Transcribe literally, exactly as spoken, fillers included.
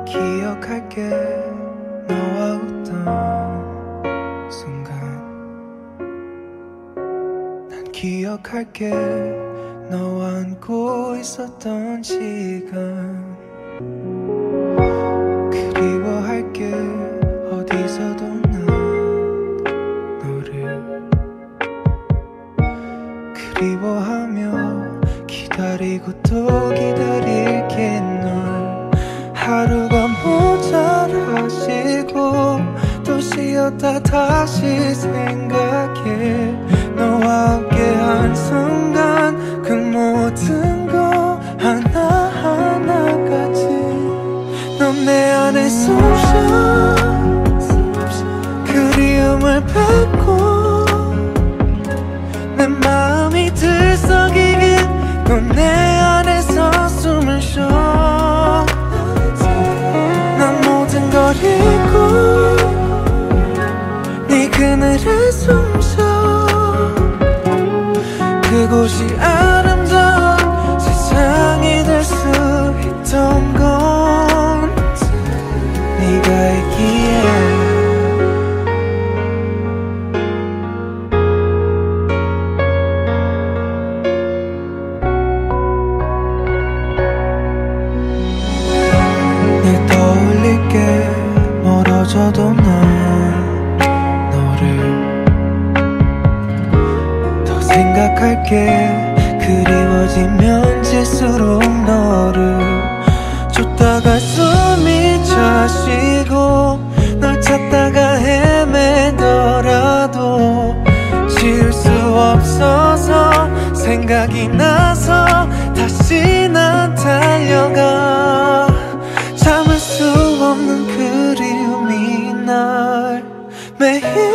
기억할게 너와 웃던 순간. 난 기억할게 너와 안고 있었던 시간. 그리워할게 어디서도 난 너를 그리워하며 기다리고 또 기다릴게 널. 하루가 모자라시고 또 쉬었다 다시 생각해. 너와 함께한 순간 그 모든 거 하나하나까지 넌 내 안에 숨쉬어 그리움을 뱉고 내 마음이 들썩이게 넌 내 안에서 숨을 쉬어. 난 모든 걸 잊고 네 그늘에 숨쉬어. 그곳이 아름다운 세상이 될 수 있던 건 네가 있기에. 늘 떠올릴게 멀어져도 난 너를 더 생각할게. 그리워지면 질수록 너를 쫓다가 숨이 차시고 널 찾다가 헤매더라도 지울 수 없어서 생각이 나서 다시 난 달려가. 참을 수 없는 그리움이 날 매일